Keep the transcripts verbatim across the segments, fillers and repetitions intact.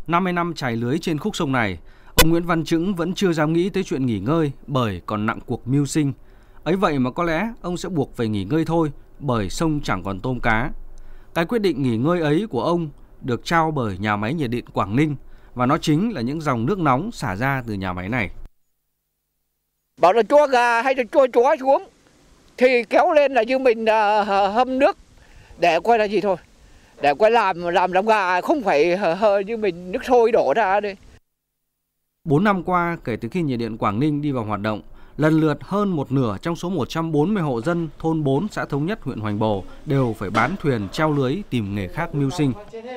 năm mươi năm chài lưới trên khúc sông này, ông Nguyễn Văn Chững vẫn chưa dám nghĩ tới chuyện nghỉ ngơi bởi còn nặng cuộc mưu sinh. Ấy vậy mà có lẽ ông sẽ buộc phải nghỉ ngơi thôi bởi sông chẳng còn tôm cá. Cái quyết định nghỉ ngơi ấy của ông được trao bởi nhà máy nhiệt điện Quảng Ninh và nó chính là những dòng nước nóng xả ra từ nhà máy này. Bảo là cho gà hay là cho chó xuống thì kéo lên là như mình hâm nước để coi là gì thôi. Để coi làm làm làm gà không phải hơi như mình nước sôi đổ ra đây. bốn năm qua kể từ khi nhiệt điện Quảng Ninh đi vào hoạt động, lần lượt hơn một nửa trong số một trăm bốn mươi hộ dân thôn bốn xã Thống Nhất, huyện Hoành Bồ đều phải bán thuyền treo lưới tìm nghề khác mưu sinh.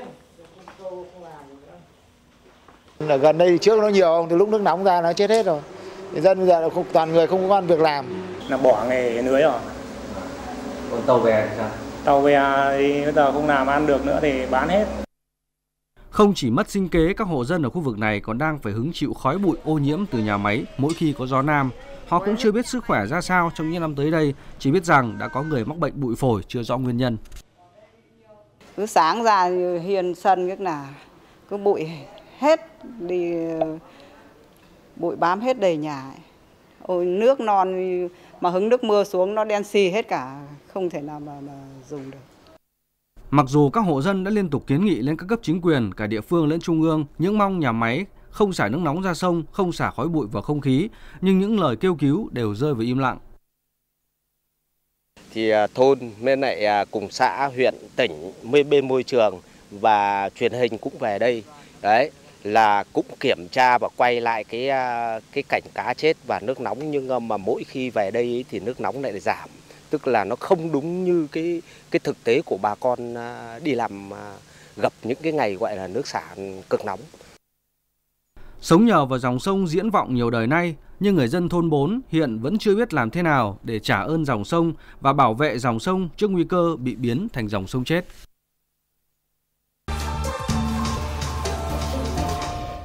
Ở gần đây trước nó nhiều, từ lúc nước nóng ra nó chết hết rồi. Dân bây giờ không, toàn người không có công việc làm. Là bỏ nghề lưới rồi. Còn tàu bè thì sao? Tàu bè thì bây giờ không làm ăn được nữa thì bán hết. Không chỉ mất sinh kế, các hộ dân ở khu vực này còn đang phải hứng chịu khói bụi ô nhiễm từ nhà máy mỗi khi có gió nam. Họ cũng chưa biết sức khỏe ra sao trong những năm tới đây, chỉ biết rằng đã có người mắc bệnh bụi phổi chưa rõ nguyên nhân. Cứ sáng ra hiên sân cái là cứ bụi hết đi, bụi bám hết đầy nhà. Ôi, nước non mà hứng nước mưa xuống nó đen xì hết cả, không thể nào mà, mà dùng được. Mặc dù các hộ dân đã liên tục kiến nghị lên các cấp chính quyền, cả địa phương lẫn trung ương, những mong nhà máy không xả nước nóng ra sông, không xả khói bụi vào không khí, nhưng những lời kêu cứu đều rơi vào im lặng. Thì thôn bên lại cùng xã, huyện, tỉnh, bên môi trường và truyền hình cũng về đây, đấy là cũng kiểm tra và quay lại cái cái cảnh cá chết và nước nóng, nhưng mà mỗi khi về đây ấy, thì nước nóng lại giảm. Tức là nó không đúng như cái cái thực tế của bà con đi làm gặp những cái ngày gọi là nước xả cực nóng. Sống nhờ vào dòng sông Diễn Vọng nhiều đời nay, nhưng người dân thôn bốn hiện vẫn chưa biết làm thế nào để trả ơn dòng sông và bảo vệ dòng sông trước nguy cơ bị biến thành dòng sông chết.